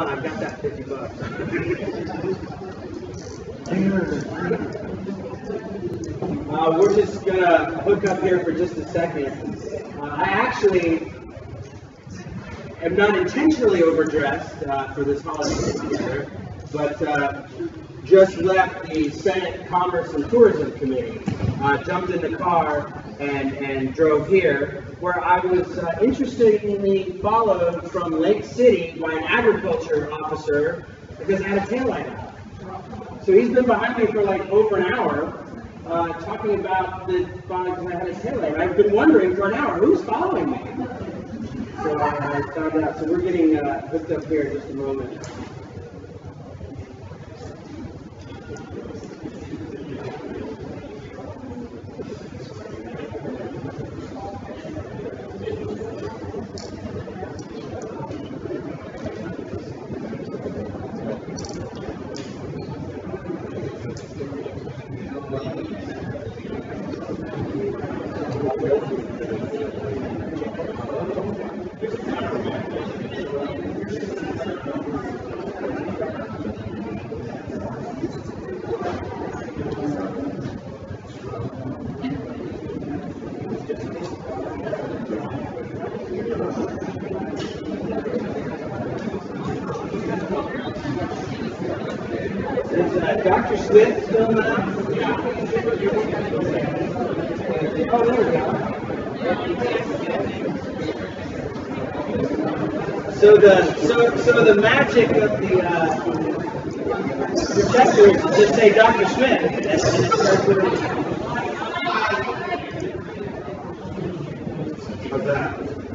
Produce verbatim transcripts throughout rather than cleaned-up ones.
on, I've got that fifty bucks. uh, we're just gonna hook up here for just a second. Uh, I actually am not intentionally overdressed uh, for this holiday together, but uh, just left the Senate Commerce and Tourism Committee. Uh, jumped in the car and, and drove here, where I was uh, interestingly followed from Lake City by an agriculture officer because I had a taillight out. So he's been behind me for like over an hour uh, talking about the because I had a taillight. I've been wondering for an hour, who's following me? So I, I found out. So we're getting uh, hooked up here in just a moment. Doctor Smith still now? Oh, there we go. So the so so the magic of the uh, projector is to just say Doctor Smith, and, and it starts with. How's that?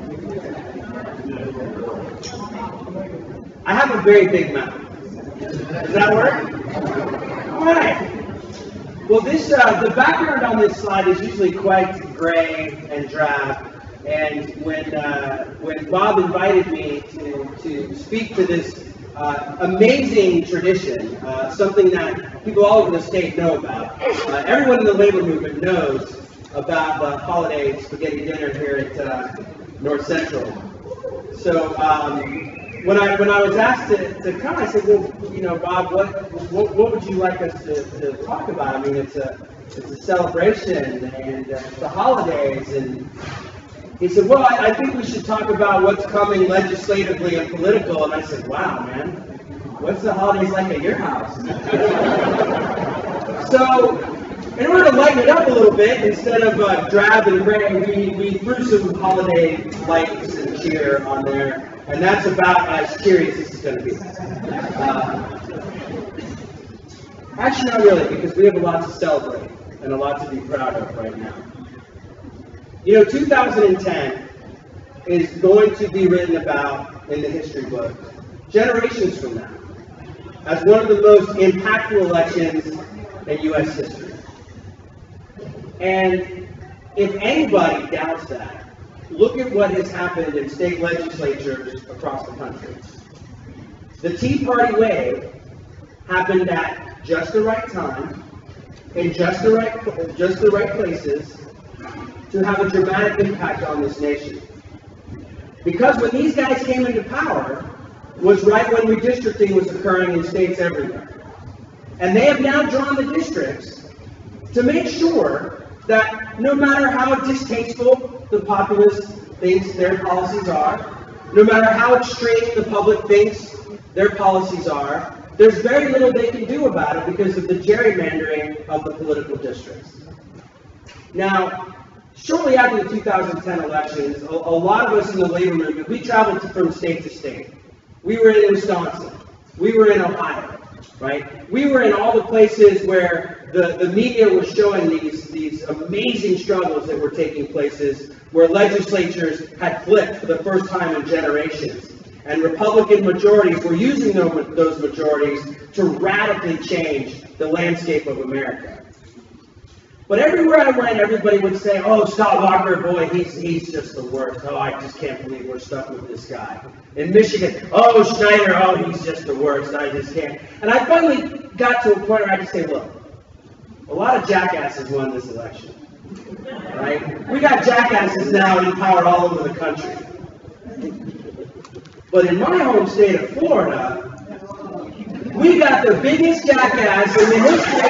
I have a very big mouth. Does that work? All right. Well, this uh, the background on this slide is usually quite gray and drab. And when uh, when Bob invited me to to speak to this uh, amazing tradition, uh, something that people all over the state know about, uh, everyone in the labor movement knows about the holiday spaghetti dinner here at uh, North Central. So. Um, When I when I was asked to, to come, I said, well, you know, Bob, what what, what would you like us to, to talk about? I mean, it's a it's a celebration and uh, the holidays, and he said, well, I, I think we should talk about what's coming legislatively and political. And I said, wow, man, what's the holidays like at your house? So, in order to lighten it up a little bit, instead of uh, drab and gray, we we threw some holiday lights and cheer on there. And that's about as curious as it's going to be. Uh, actually, not really, because we have a lot to celebrate and a lot to be proud of right now. You know, two thousand ten is going to be written about in the history books generations from now as one of the most impactful elections in U S history. And if anybody doubts that, look at what has happened in state legislatures across the country. The Tea Party wave happened at just the right time, in just the right, just the right places, to have a dramatic impact on this nation. Because when these guys came into power, was right when redistricting was occurring in states everywhere. And they have now drawn the districts to make sure that no matter how distasteful the populace thinks their policies are, no matter how extreme the public thinks their policies are, there's very little they can do about it because of the gerrymandering of the political districts. Now, shortly after the two thousand ten elections, a, a lot of us in the labor movement, we traveled to, from state to state. We were in Wisconsin. We were in Ohio, right? We were in all the places where the, the media was showing these, these amazing struggles that were taking places, where legislatures had flipped for the first time in generations. And Republican majorities were using those majorities to radically change the landscape of America. But everywhere I went, everybody would say, oh, Scott Walker, boy, he's, he's just the worst. Oh, I just can't believe we're stuck with this guy. In Michigan, oh, Schneider, oh, he's just the worst. I just can't. And I finally got to a point where I just say, look, a lot of jackasses won this election. Right? We got jackasses now in power all over the country. But in my home state of Florida, we got the biggest jackass in the history.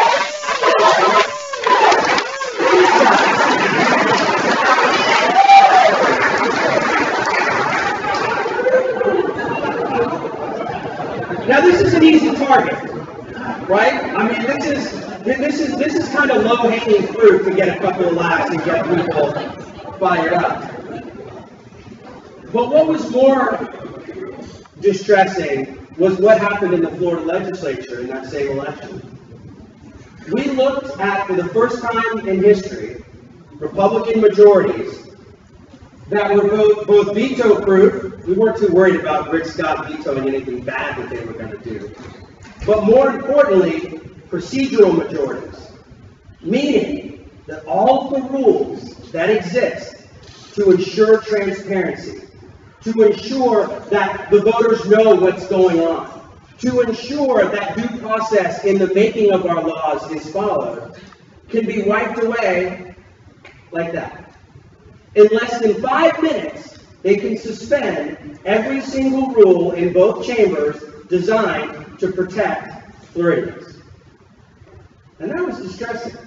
Now this is an easy target, right? I mean, this is this is this is kind of low-hanging fruit to get a couple of laughs and get people fired up. But what was more distressing was what happened in the Florida legislature in that same election. We looked at, for the first time in history, Republican majorities that were both, both veto-proof. We weren't too worried about Rick Scott vetoing anything bad that they were going to do. But more importantly, procedural majorities, meaning that all of the rules that exist to ensure transparency, to ensure that the voters know what's going on, to ensure that due process in the making of our laws is followed, can be wiped away like that. In less than five minutes, they can suspend every single rule in both chambers designed to protect Floridians. And that was distressing.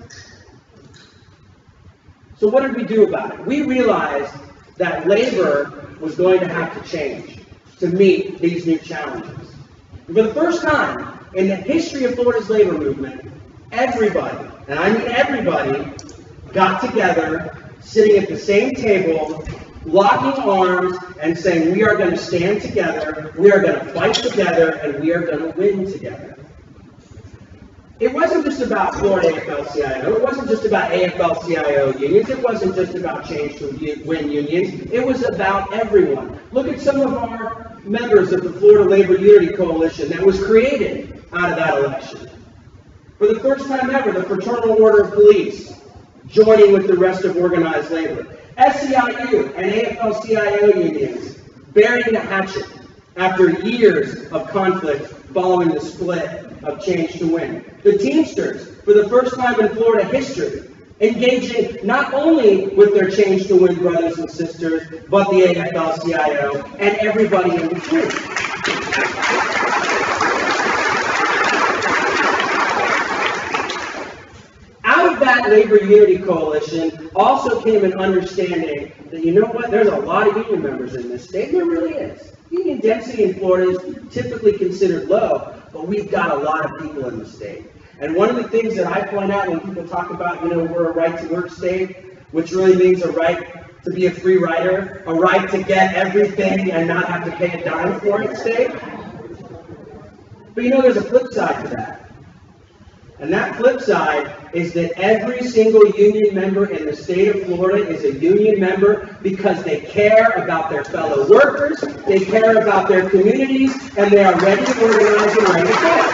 So what did we do about it? We realized that labor was going to have to change to meet these new challenges. And for the first time in the history of Florida's labor movement, everybody, and I mean everybody, got together, sitting at the same table, locking arms and saying, we are going to stand together, we are going to fight together, and we are going to win together. It wasn't just about Florida A F L C I O, it wasn't just about A F L C I O unions, it wasn't just about change to win unions, it was about everyone. Look at some of our members of the Florida Labor Unity Coalition that was created out of that election. For the first time ever, the Fraternal Order of Police joining with the rest of organized labor. S C I U and A F L C I O unions burying the hatchet after years of conflict following the split of Change to Win. The Teamsters, for the first time in Florida history, engaging not only with their Change to Win brothers and sisters, but the A F L C I O and everybody in between. Out of that Labor Unity Coalition also came an understanding that, you know what, there's a lot of union members in this state, there really is. Union density in Florida is typically considered low, but we've got a lot of people in the state. And one of the things that I point out when people talk about, you know, we're a right-to-work state, which really means a right to be a free rider, a right to get everything and not have to pay a dime for it state. But you know, there's a flip side to that. And that flip side is that every single union member in the state of Florida is a union member because they care about their fellow workers, they care about their communities, and they are ready to organize and ready to fight.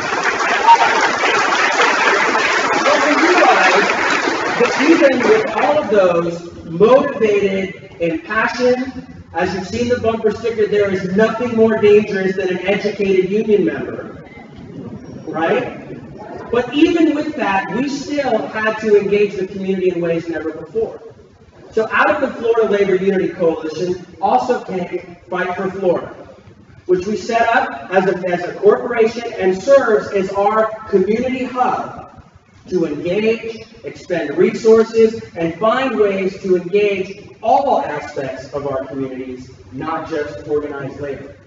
But we realize that even with all of those motivated and passionate, as you've seen the bumper sticker, there is nothing more dangerous than an educated union member, right? But even with that, we still had to engage the community in ways never before. So out of the Florida Labor Unity Coalition also came Fight for Florida, which we set up as a, as a corporation and serves as our community hub to engage, expend resources, and find ways to engage all aspects of our communities, not just organized labor.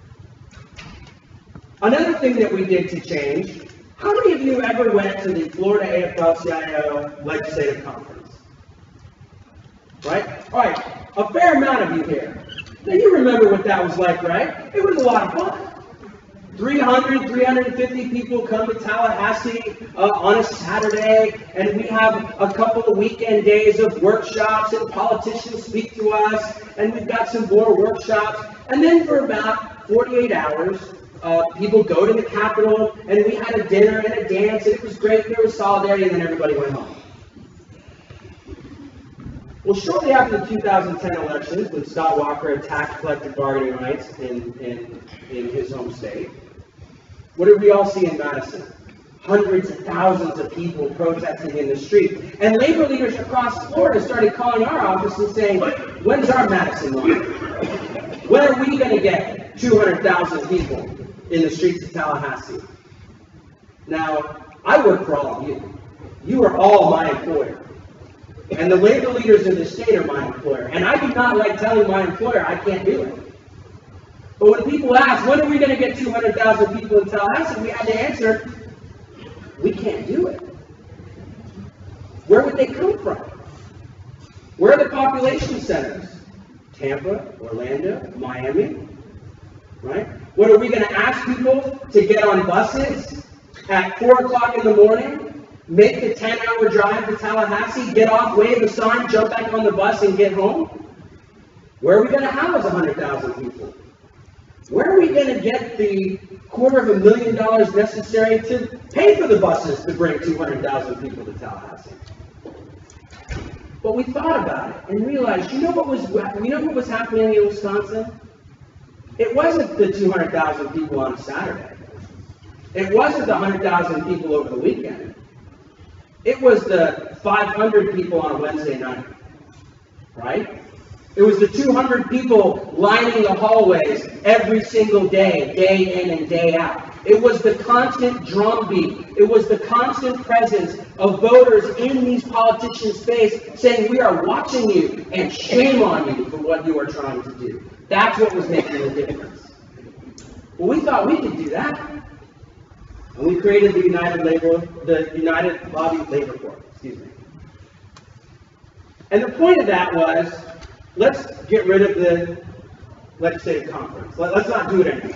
Another thing that we did to change, how many of you ever went to the Florida A F L C I O Legislative Conference? Right? All right, a fair amount of you here. Now you remember what that was like, right? It was a lot of fun. three hundred, three hundred fifty people come to Tallahassee uh, on a Saturday, and we have a couple of weekend days of workshops, and politicians speak to us, and we've got some more workshops, and then for about forty-eight hours, Uh, people go to the Capitol, and we had a dinner and a dance, and it was great, there was solidarity, and then everybody went home. Well, shortly after the two thousand ten elections, when Scott Walker attacked collective bargaining rights in, in, in his home state, what did we all see in Madison? Hundreds of thousands of people protesting in the street. And labor leaders across Florida started calling our office and saying, when's our Madison line? When are we going to get two hundred thousand people in the streets of Tallahassee. Now, I work for all of you. You are all my employer. And the labor leaders in the state are my employer. And I do not like telling my employer I can't do it. But when people ask, when are we going to get two hundred thousand people in Tallahassee, we had to answer, we can't do it. Where would they come from? Where are the population centers? Tampa, Orlando, Miami, right? What, are we going to ask people to get on buses at four o'clock in the morning, make the ten hour drive to Tallahassee, get off, wave the sign, jump back on the bus, and get home? Where are we going to house one hundred thousand people? Where are we going to get the quarter of a million dollars necessary to pay for the buses to bring two hundred thousand people to Tallahassee? But we thought about it and realized, you know what was, you know what was happening in Wisconsin? It wasn't the two hundred thousand people on a Saturday. It wasn't the one hundred thousand people over the weekend. It was the five hundred people on a Wednesday night, right? It was the two hundred people lining the hallways every single day, day in and day out. It was the constant drumbeat. It was the constant presence of voters in these politicians' face saying, we are watching you and shame on you for what you are trying to do. That's what was making the difference. Well, we thought we could do that. And we created the United Labor, the United Lobby Labor Corps, excuse me. And the point of that was, let's get rid of the legislative conference. Let, let's not do it anymore.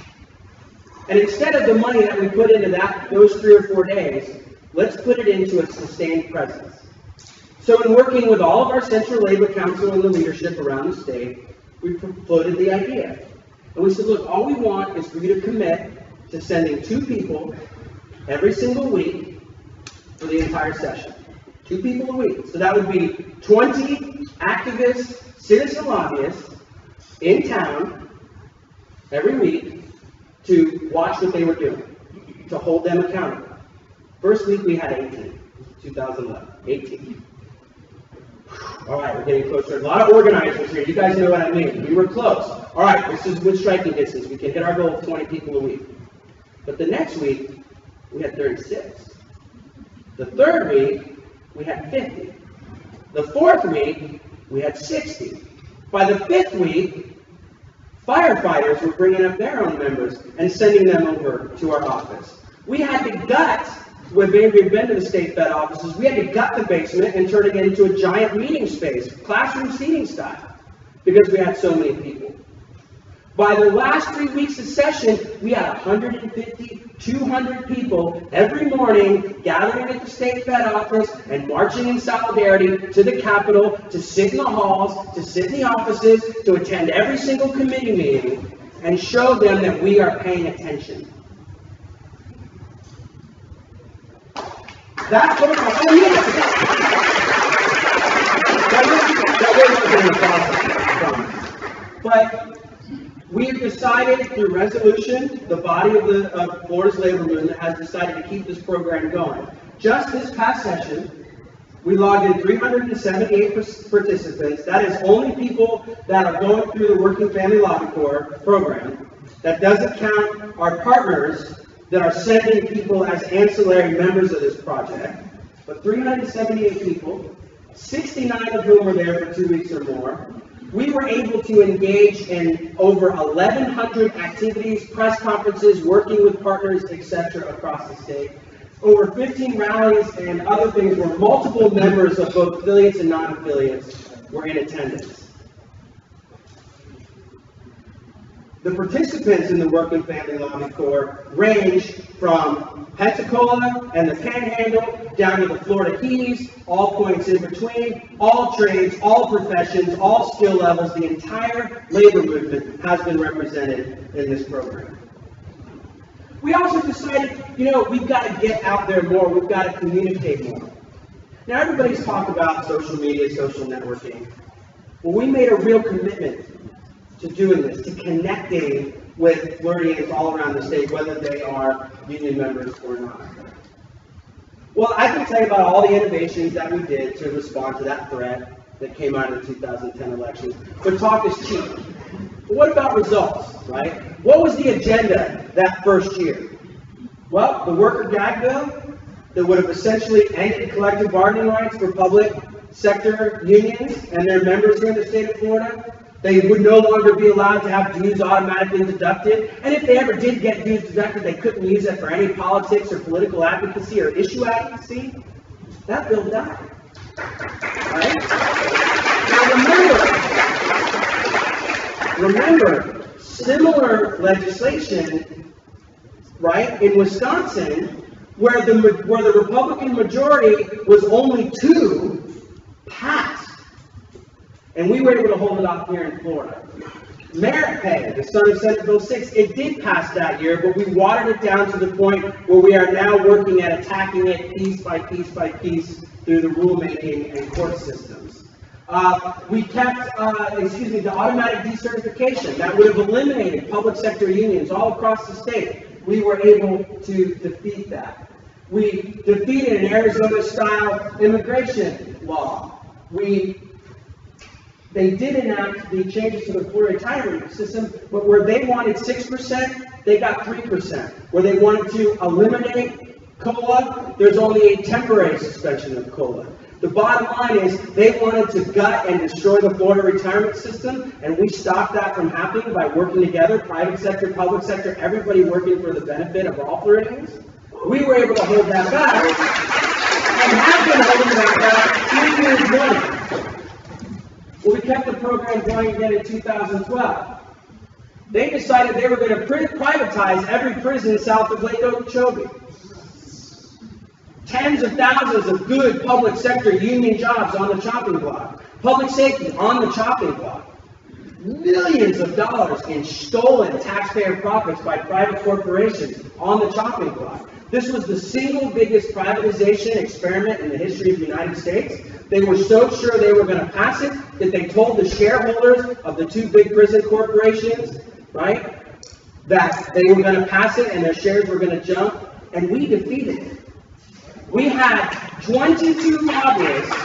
And instead of the money that we put into that, those three or four days, let's put it into a sustained presence. So in working with all of our Central Labor Council and the leadership around the state, we floated the idea. And we said, look, all we want is for you to commit to sending two people every single week for the entire session. Two people a week. So that would be twenty activists, citizen lobbyists in town every week to watch what they were doing, to hold them accountable. First week we had eighteen, two thousand eleven, eighteen. All right, we're getting closer. A lot of organizers here. You guys know what I mean. We were close. All right, this is good striking distance. We can hit our goal of twenty people a week. But the next week, we had thirty-six. The third week, we had fifty. The fourth week, we had sixty. By the fifth week, firefighters were bringing up their own members and sending them over to our office. We had to gut, when we had been to the state Fed offices, we had to gut the basement and turn it into a giant meeting space, classroom seating style, because we had so many people. By the last three weeks of session, we had one hundred fifty, two hundred people every morning gathering at the state Fed office and marching in solidarity to the Capitol, to sit in the halls, to sit in the offices, to attend every single committee meeting, and show them that we are paying attention. That's what I'm oh, yeah. That wasn't the process. But we've decided through resolution, the body of the of Florida's labor movement has decided to keep this program going. Just this past session, we logged in three hundred seventy-eight participants. That is only people that are going through the Working Family Lobby Corps program. That doesn't count our partners that are sending people as ancillary members of this project. But three hundred seventy-eight people, sixty-nine of whom were there for two weeks or more. We were able to engage in over eleven hundred activities, press conferences, working with partners, et cetera across the state. Over fifteen rallies and other things where multiple members of both affiliates and non-affiliates were in attendance. The participants in the Working Family Lobby Corps range from Pensacola and the Panhandle down to the Florida Keys, all points in between, all trades, all professions, all skill levels. The entire labor movement has been represented in this program. We also decided, you know, we've got to get out there more. We've got to communicate more. Now, everybody's talked about social media, social networking. Well, we made a real commitment to doing this, to connecting with Floridians all around the state, whether they are union members or not. Well, I can tell you about all the innovations that we did to respond to that threat that came out of the two thousand ten elections. But talk is cheap. But what about results, right? What was the agenda that first year? Well, the worker gag bill that would have essentially ended collective bargaining rights for public sector unions and their members here in the state of Florida. They would no longer be allowed to have dues automatically deducted. And if they ever did get dues deducted, they couldn't use it for any politics or political advocacy or issue advocacy. That bill died. Right? Now remember, remember, similar legislation, right, in Wisconsin, where the, where the Republican majority was only two, passed. And we were able to hold it off here in Florida. Merit pay, the son of Senate Bill six, it did pass that year, but we watered it down to the point where we are now working at attacking it piece by piece by piece through the rulemaking and court systems. Uh, we kept, uh, excuse me, the automatic decertification. That would have eliminated public sector unions all across the state. We were able to defeat that. We defeated an Arizona-style immigration law. We They did enact the changes to the employee retirement system, but where they wanted six percent, they got three percent. Where they wanted to eliminate COLA, there's only a temporary suspension of COLA. The bottom line is they wanted to gut and destroy the Florida retirement system, and we stopped that from happening by working together, private sector, public sector, everybody working for the benefit of all Floridians. We were able to hold that back, and have been holding that back two years running. Well, we kept the program going again in two thousand twelve. They decided they were going to privatize every prison south of Lake Okeechobee. Tens of thousands of good public sector union jobs on the chopping block. Public safety on the chopping block. Millions of dollars in stolen taxpayer profits by private corporations on the chopping block. This was the single biggest privatization experiment in the history of the United States. They were so sure they were going to pass it that they told the shareholders of the two big prison corporations, right, that they were going to pass it and their shares were going to jump, and we defeated it. We had twenty-two lobbyists.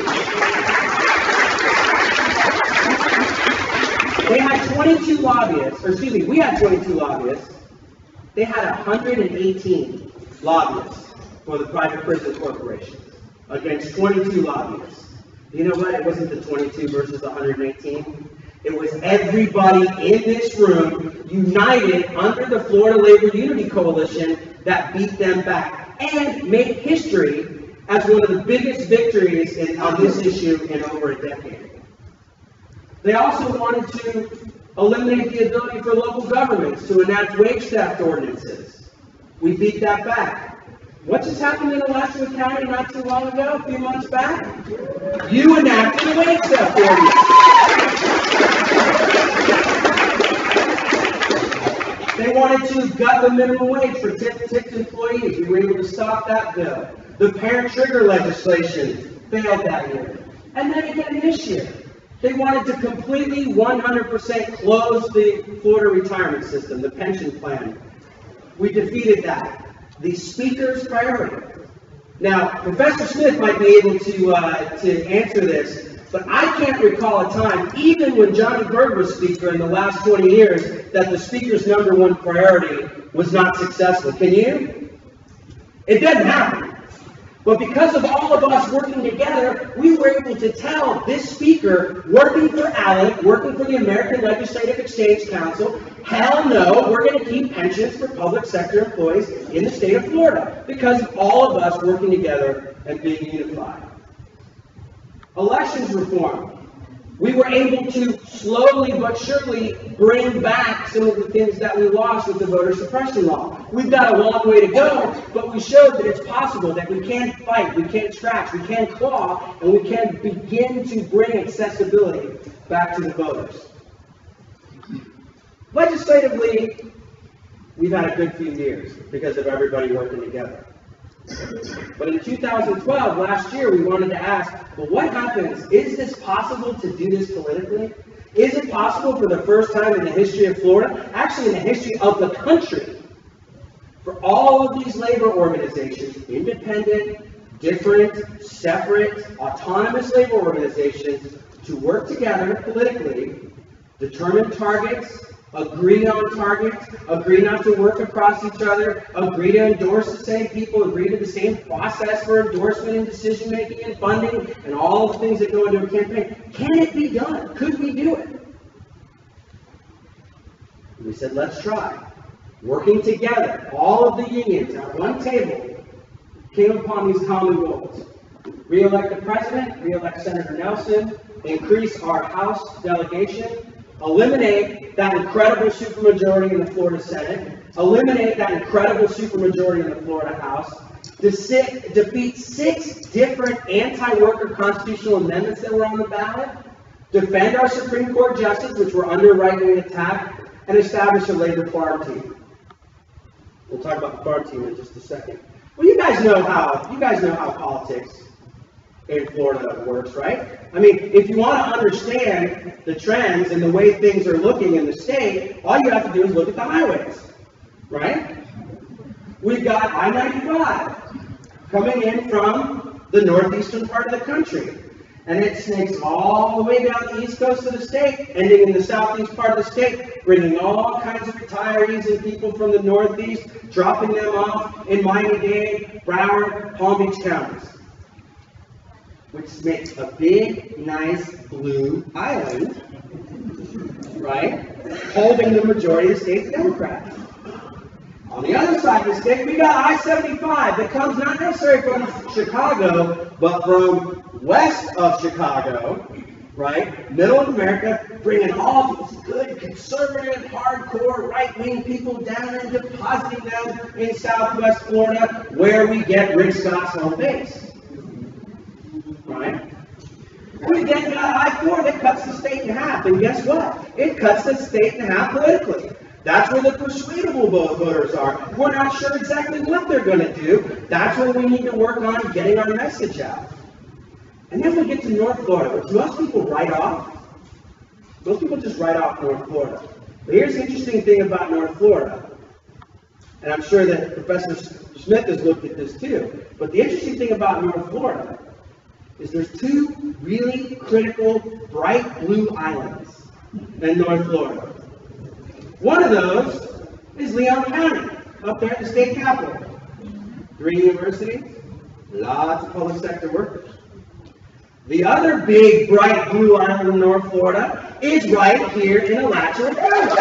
They had twenty-two lobbyists, or excuse me, we had twenty-two lobbyists. They had one hundred eighteen lobbyists for the private prison corporations against twenty-two lobbyists. You know what? It wasn't the twenty-two versus one hundred eighteen. It was everybody in this room united under the Florida Labor Unity Coalition that beat them back and made history as one of the biggest victories in, on this issue in over a decade. They also wanted to eliminate the ability for local governments to enact wage theft ordinances. We beat that back. What just happened in Alachua County not too long ago, a few months back? You enacted a wage theft ordinance. They wanted to gut the minimum wage for tipped employees. We were able to stop that bill. The parent trigger legislation failed that year. And then again this year. They wanted to completely one hundred percent close the Florida retirement system, the pension plan. We defeated that. The speaker's priority. Now, Professor Smith might be able to, uh, to answer this, but I can't recall a time, even when Johnny Berg was speaker in the last twenty years, that the speaker's number one priority was not successful. Can you? It doesn't happen. But because of all of us working together, we were able to tell this speaker, working for ALEC, working for the American Legislative Exchange Council, hell no, we're going to keep pensions for public sector employees in the state of Florida, because of all of us working together and being unified. Elections reform. We were able to slowly but surely bring back some of the things that we lost with the voter suppression law. We've got a long way to go, but we showed that it's possible, that we can fight, we can scratch, we can claw, and we can begin to bring accessibility back to the voters. Legislatively, we've had a good few years because of everybody working together. But in two thousand twelve, last year, we wanted to ask, well, what happens? Is this possible to do this politically? Is it possible for the first time in the history of Florida, actually in the history of the country, for all of these labor organizations, independent, different, separate, autonomous labor organizations, to work together politically determine targets, agree on targets, agree not to work across each other, agree to endorse the same people, agree to the same process for endorsement and decision making and funding and all the things that go into a campaign. Can it be done? Could we do it? And we said, let's try. Working together, all of the unions at one table came upon these common goals. Re-elect the president, re-elect Senator Nelson, increase our House delegation, eliminate that incredible supermajority in the Florida Senate, eliminate that incredible supermajority in the Florida House, de- defeat six different anti-worker constitutional amendments that were on the ballot, defend our Supreme Court justice, which were under right-wing attack, and establish a labor farm team. We'll talk about the farm team in just a second. Well, you guys know how you guys know how politics in Florida works, right? I mean, if you want to understand the trends and the way things are looking in the state, all you have to do is look at the highways, right? We've got I ninety-five coming in from the northeastern part of the country, and it snakes all the way down the east coast of the state, ending in the southeast part of the state, bringing all kinds of retirees and people from the northeast, dropping them off in Miami-Dade, Broward, Palm Beach counties, which makes a big, nice blue island, right, holding the majority of the state's Democrats. On the other side of the state, we got I seventy-five that comes not necessarily from Chicago, but from west of Chicago, right, middle of America, bringing all these good, conservative, hardcore, right-wing people down and depositing them in southwest Florida, where we get Rick Scott's home base. Right? And we get I four that cuts the state in half, and guess what? It cuts the state in half politically. That's where the persuadable voters are. We're not sure exactly what they're going to do. That's where we need to work on getting our message out. And then we get to North Florida, which most people write off. Most people just write off North Florida. But here's the interesting thing about North Florida, and I'm sure that Professor Smith has looked at this too, but the interesting thing about North Florida is there's two really critical bright blue islands in North Florida. One of those is Leon County, up there at the state capitol. Three universities, lots of public sector workers. The other big bright blue island in North Florida is right here in Alachua County.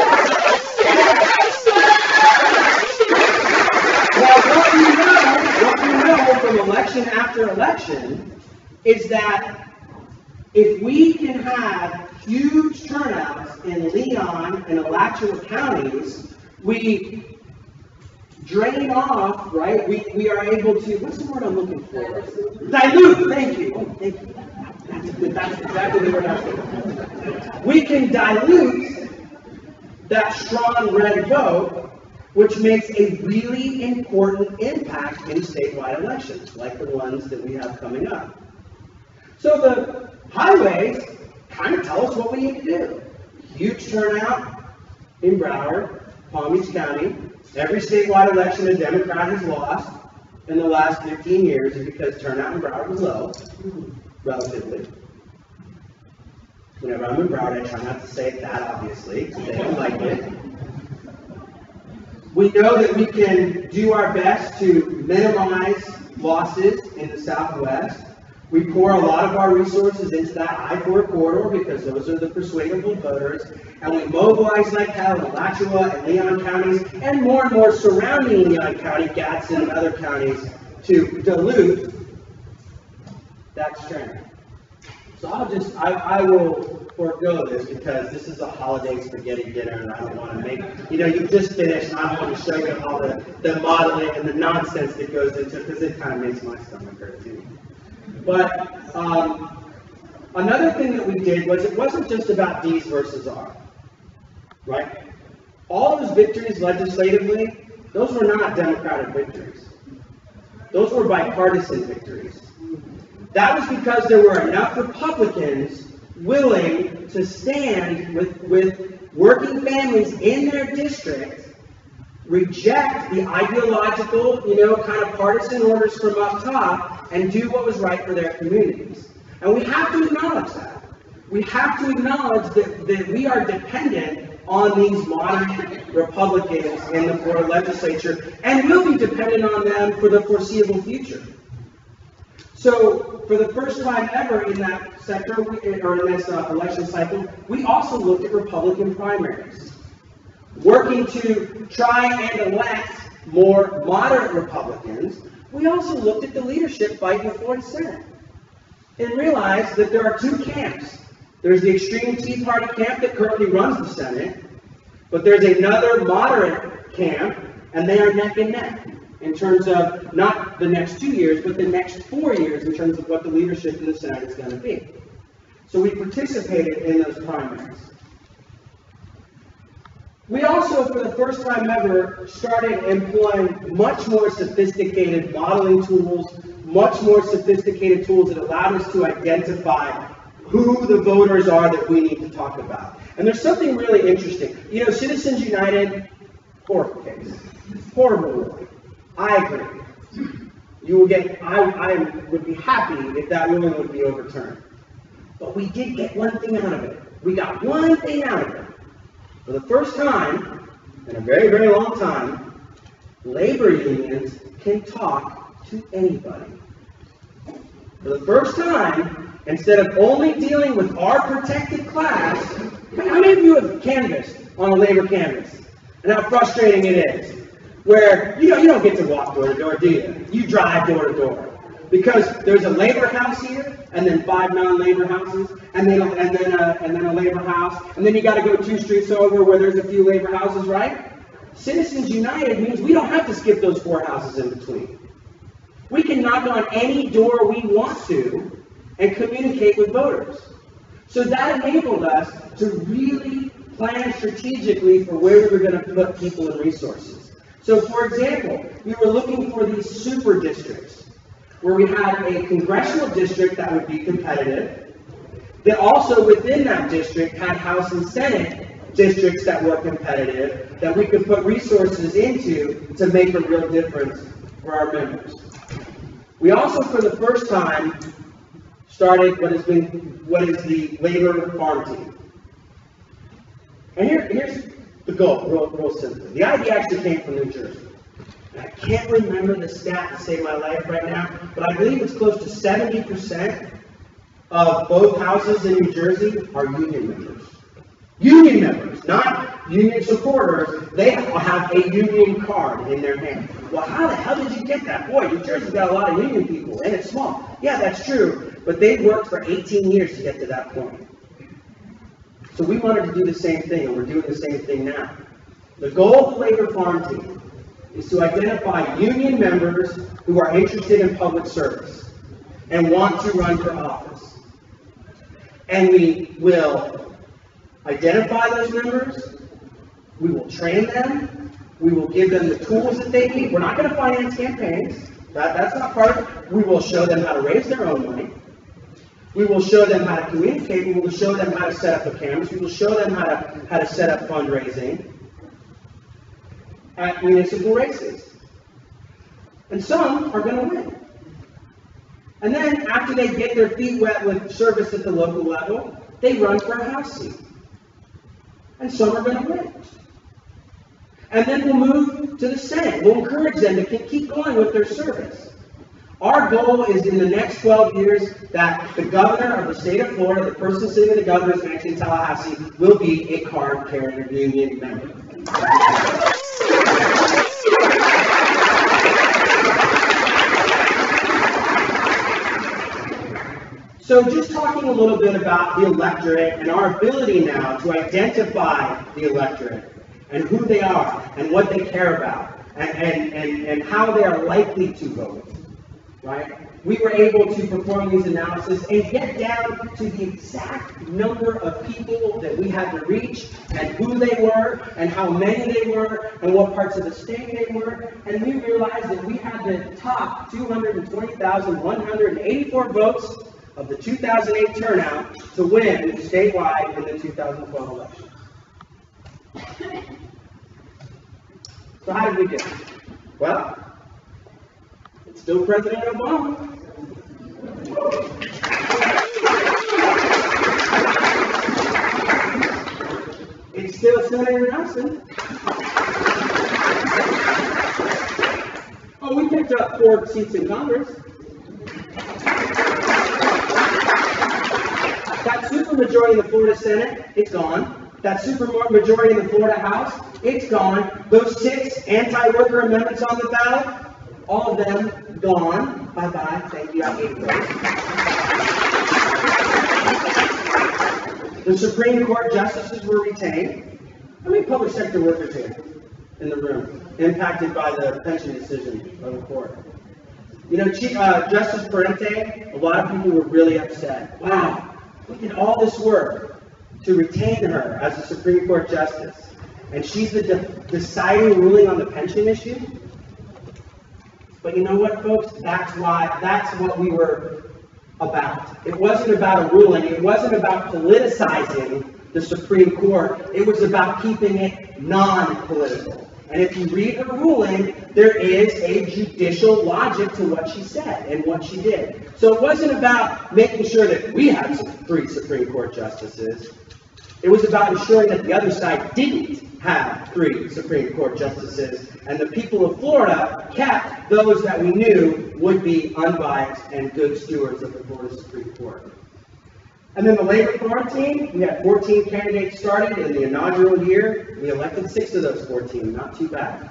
Well, what we know, what we know from election after election is that if we can have huge turnouts in Leon and Alachua counties, we drain off, right? We, we are able to, what's the word I'm looking for? Dilute, thank you. Oh, thank you. That's, a good, that's exactly the word I was looking for. We can dilute that strong red vote, which makes a really important impact in statewide elections, like the ones that we have coming up. So the highways kind of tell us what we need to do. Huge turnout in Broward, Palm Beach County. Every statewide election a Democrat has lost in the last fifteen years is because turnout in Broward was low, relatively. Whenever I'm in Broward, I try not to say it that obviously, because they don't like it. We know that we can do our best to minimize losses in the Southwest. We pour a lot of our resources into that I four corridor because those are the persuadable voters, and we mobilize like hell in Alachua and Leon counties, and more and more surrounding Leon County, Gadsden, and other counties to dilute that strength. So I'll just, I, I will forego this because this is a holiday spaghetti dinner, and I don't want to make, you know, you just finished, and I don't want to show you all the, the modeling and the nonsense that goes into it because it kind of makes my stomach hurt too. But um, another thing that we did was it wasn't just about D's versus R, right? All those victories legislatively, those were not Democratic victories. Those were bipartisan victories. That was because there were enough Republicans willing to stand with, with working families in their district, reject the ideological, you know, kind of partisan orders from up top, and do what was right for their communities. And we have to acknowledge that. we have to acknowledge that, that we are dependent on these moderate Republicans in the Florida legislature, and will be dependent on them for the foreseeable future. So, for the first time ever in that sector, or in this uh, election cycle, we also looked at Republican primaries, working to try and elect more moderate Republicans. We also looked at the leadership fight in the Florida Senate and realized that there are two camps. There's the extreme Tea Party camp that currently runs the Senate, but there's another moderate camp, and they are neck and neck in terms of not the next two years, but the next four years in terms of what the leadership in the Senate is going to be. So we participated in those primaries. We also, for the first time ever, started employing much more sophisticated modeling tools, much more sophisticated tools that allowed us to identify who the voters are that we need to talk about. And there's something really interesting. You know, Citizens United, horrible case, horrible ruling. I agree. You will get, I, I would be happy if that ruling would be overturned. But we did get one thing out of it. We got one thing out of it. For the first time, in a very, very long time, labor unions can talk to anybody. For the first time, instead of only dealing with our protected class, how many of you have canvassed on a labor canvas? And how frustrating it is. Where you know you don't get to walk door to door, do you? You drive door to door. Because there's a labor house here, and then five non-labor houses, and then and then a, and then a labor house, and then you got to go two streets over where there's a few labor houses, right? Citizens United means we don't have to skip those four houses in between. We can knock on any door we want to and communicate with voters. So that enabled us to really plan strategically for where we were going to put people and resources. So, for example, we were looking for these super districts, where we had a congressional district that would be competitive, that also within that district had House and Senate districts that were competitive, that we could put resources into to make a real difference for our members. We also, for the first time, started what has been what is the labor farm team. And here, here's the goal, real, real simply. The idea actually came from New Jersey. And I can't remember the stat to save my life right now, but I believe it's close to seventy percent of both houses in New Jersey are union members. Union members, not union supporters. They have a union card in their hand. Well, how the hell did you get that? Boy, New Jersey's got a lot of union people, and it's small. Yeah, that's true, but they worked for eighteen years to get to that point. So we wanted to do the same thing, and we're doing the same thing now. The goal of the Labor Farm Team is to identify union members who are interested in public service and want to run for office. And we will identify those members, we will train them, we will give them the tools that they need. We're not going to finance campaigns. That, that's not part of it. We will show them how to raise their own money. We will show them how to communicate. We will show them how to set up a canvas. We will show them how to, how to set up fundraising at municipal races. And some are going to win. And then after they get their feet wet with service at the local level, they run for a House seat. And some are going to win. And then we'll move to the Senate. We'll encourage them to keep going with their service. Our goal is in the next twelve years that the governor of the state of Florida, the person sitting in the governor's mansion in Tallahassee, will be a card-carrying union member. So just talking a little bit about the electorate and our ability now to identify the electorate and who they are and what they care about and, and, and, and how they are likely to vote. Right? We were able to perform these analyses and get down to the exact number of people that we had to reach and who they were and how many they were and what parts of the state they were. And we realized that we had the top two hundred twenty thousand one hundred eighty-four votes of the two thousand eight turnout to win statewide in the two thousand twelve election. So how did we do? Well, it's still President Obama. it's still Senator Nelson. Oh, we picked up four seats in Congress. That supermajority in the Florida Senate, it's gone. That supermajority in the Florida House, it's gone. Those six anti-worker amendments on the ballot, all of them gone. Bye-bye. Thank you. I hate those. The Supreme Court justices were retained. How many public sector workers here in the room impacted by the pension decision of the court? You know, Chief, uh, Justice Parente, a lot of people were really upset. Wow, we did all this work to retain her as a Supreme Court justice, and she's the de deciding ruling on the pension issue. But you know what, folks? That's why, that's what we were about. It wasn't about a ruling. It wasn't about politicizing the Supreme Court. It was about keeping it non-political. And if you read her ruling, there is a judicial logic to what she said and what she did. So it wasn't about making sure that we had three Supreme Court justices. It was about ensuring that the other side didn't have three Supreme Court justices, and the people of Florida kept those that we knew would be unbiased and good stewards of the Florida Supreme Court. And then the labor quarantine, we had fourteen candidates started in the inaugural year. We elected six of those fourteen, not too bad.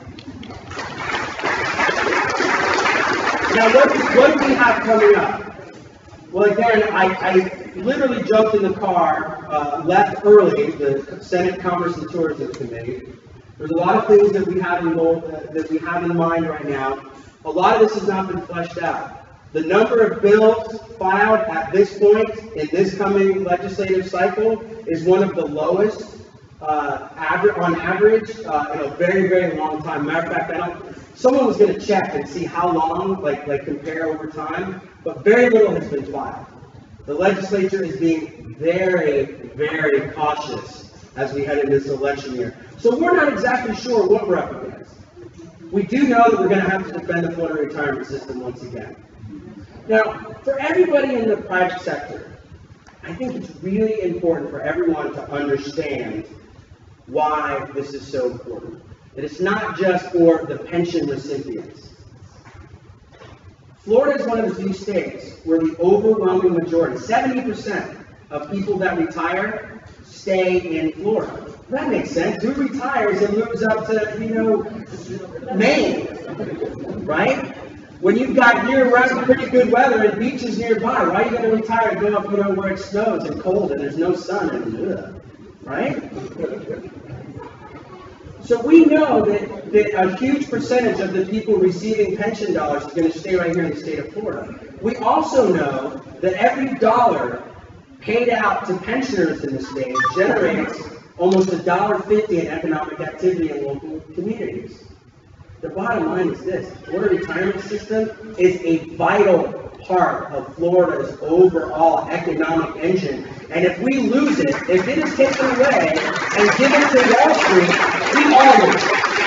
Now, what, what do we have coming up? Well, again, I, I literally jumped in the car, uh, left early, the Senate Commerce and Tourism Committee. There's a lot of things that we have in, uh, that we have in mind right now. A lot of this has not been fleshed out. The number of bills filed at this point in this coming legislative cycle is one of the lowest uh, average, on average uh, in a very, very long time. Matter of fact, I don't, someone was going to check and see how long, like, like compare over time, but very little has been filed. The legislature is being very, very cautious as we head into this election year. So we're not exactly sure what we're up against. We do know that we're going to have to defend the Florida retirement system once again. Now, for everybody in the private sector, I think it's really important for everyone to understand why this is so important. That it's not just for the pension recipients. Florida is one of the few states where the overwhelming majority, seventy percent of people that retire stay in Florida. That makes sense. Who retires and moves up to, you know, Maine, right? When you've got year-round pretty good weather and beaches nearby, why are you going to retire and go up, you know, where it snows and cold and there's no sun and ugh, right? So we know that, that a huge percentage of the people receiving pension dollars is going to stay right here in the state of Florida. We also know that every dollar paid out to pensioners in the state generates almost a dollar fifty in economic activity in local communities. The bottom line is this: the Florida retirement system is a vital part of Florida's overall economic engine. And if we lose it, if it is taken away and given to Wall Street, we all lose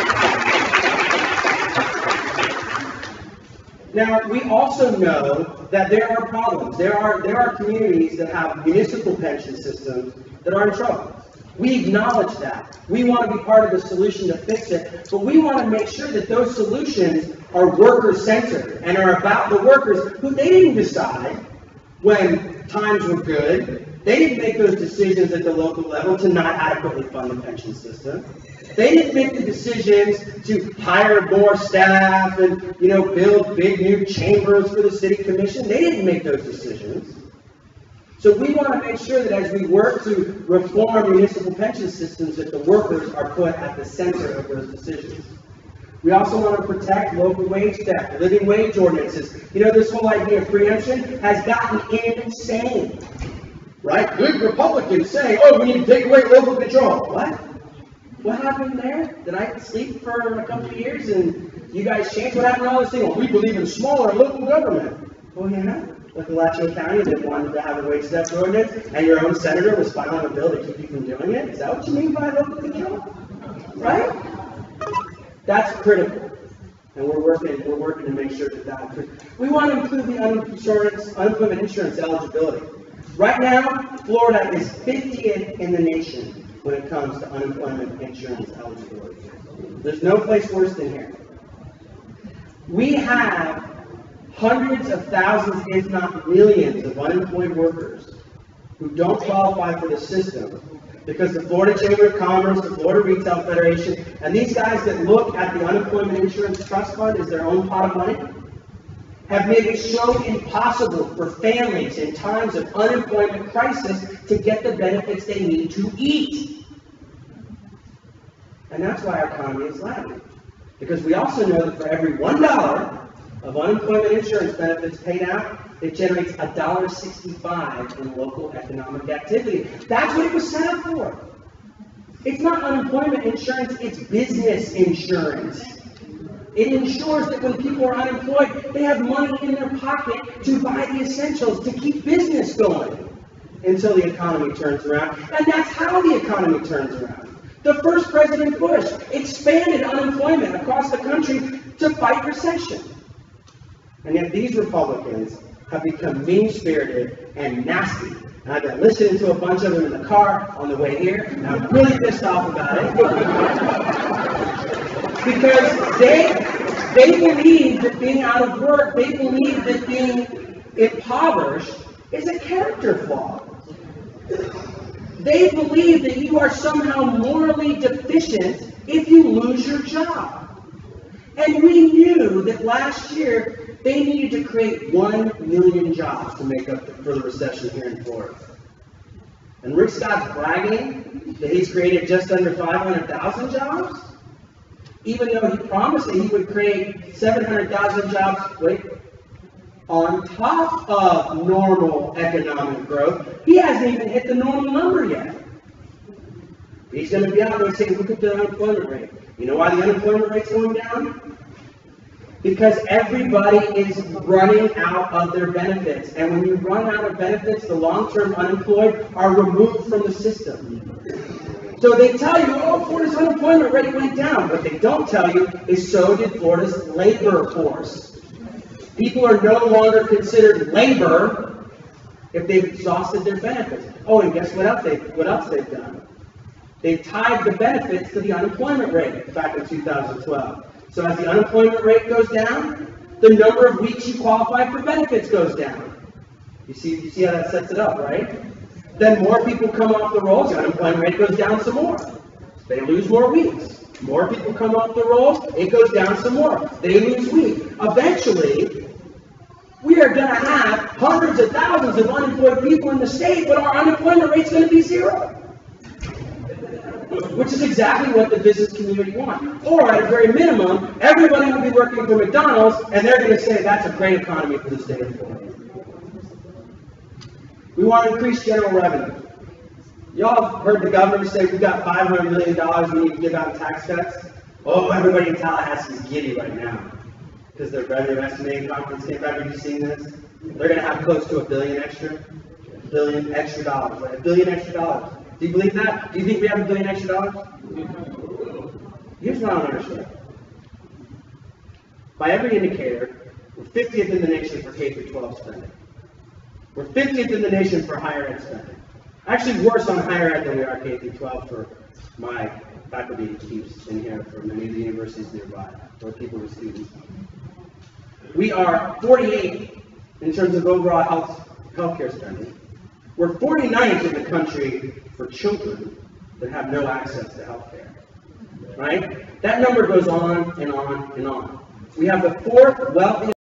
it. Now, we also know that there are problems. There are, there are communities that have municipal pension systems that are in trouble. We acknowledge that. We want to be part of the solution to fix it, but we want to make sure that those solutions are worker-centered and are about the workers who they didn't decide when times were good. They didn't make those decisions at the local level to not adequately fund the pension system. They didn't make the decisions to hire more staff and, you know, build big new chambers for the city commission. They didn't make those decisions. So we want to make sure that as we work to reform municipal pension systems, that the workers are put at the center of those decisions. We also want to protect local wage theft, living wage ordinances. You know, this whole idea of preemption has gotten insane, right? Good Republicans say, oh, we need to take away local control. What? What happened there? Did I sleep for a couple of years and you guys changed? What happened to all this thing? Well, we believe in smaller local government. Oh, yeah? Like Alachua County that wanted to have a wage theft ordinance, and your own senator was filing a bill to keep you from doing it? Is that what you mean by local control? Right? That's critical. And we're working, we're working to make sure that that we want to improve the unemployment insurance eligibility. Right now, Florida is fiftieth in the nation when it comes to unemployment insurance eligibility. There's no place worse than here. We have hundreds of thousands, if not millions, of unemployed workers who don't qualify for the system because the Florida Chamber of Commerce, the Florida Retail Federation, and these guys that look at the Unemployment Insurance Trust Fund as their own pot of money, have made it so impossible for families in times of unemployment crisis to get the benefits they need to eat. And that's why our economy is lagging. Because we also know that for every one dollar of unemployment insurance benefits paid out, it generates one dollar sixty-five in local economic activity. That's what it was set up for. It's not unemployment insurance, it's business insurance. It ensures that when people are unemployed, they have money in their pocket to buy the essentials, to keep business going until the economy turns around. And that's how the economy turns around. The first President Bush expanded unemployment across the country to fight recession. And yet these Republicans have become mean-spirited and nasty. And I've been listening to a bunch of them in the car on the way here, and I'm really pissed off about it. Because they, they believe that being out of work, they believe that being impoverished is a character flaw. They believe that you are somehow morally deficient if you lose your job. And we knew that last year they needed to create one million jobs to make up for the recession here in Florida. And Rick Scott's bragging that he's created just under five hundred thousand jobs, even though he promised that he would create seven hundred thousand jobs, wait, on top of normal economic growth. He hasn't even hit the normal number yet. He's going to be out there saying, look at the unemployment rate. You know why the unemployment rate's going down? Because everybody is running out of their benefits. And when you run out of benefits, the long-term unemployed are removed from the system. So they tell you, oh, Florida's unemployment rate went down. What they don't tell you is so did Florida's labor force. People are no longer considered labor if they've exhausted their benefits. Oh, and guess what else, they, what else they've done? They've tied the benefits to the unemployment rate back in two thousand twelve. So as the unemployment rate goes down, the number of weeks you qualify for benefits goes down. You see, you see how that sets it up, right? Then more people come off the rolls, the unemployment rate goes down some more. They lose more weeks. More people come off the rolls, it goes down some more. They lose weeks. Eventually, we are going to have hundreds of thousands of unemployed people in the state, but our unemployment rate is going to be zero. Which is exactly what the business community wants. Or at a very minimum, everybody will be working for McDonald's, and they're going to say that's a great economy for the state of Florida. We want to increase general revenue. Y'all heard the governor say we've got five hundred million dollars we need to give out in tax cuts. Oh, everybody in Tallahassee is giddy right now because their revenue estimating conference came back. Have you seen this? They're going to have close to a billion extra, a billion extra dollars, like a billion extra dollars. Do you believe that? Do you think we have a billion extra dollars? Here's what I don't understand. By every indicator, we're fiftieth in the nation for K through twelve spending. We're fiftieth in the nation for higher ed spending. Actually worse on higher ed than we are K through twelve for my faculty chiefs in here for many of the universities nearby, or people with students. We are forty-eighth in terms of overall health healthcare spending. We're forty-ninth in the country for children that have no access to health care. Right? That number goes on and on and on. We have the fourth wealthiest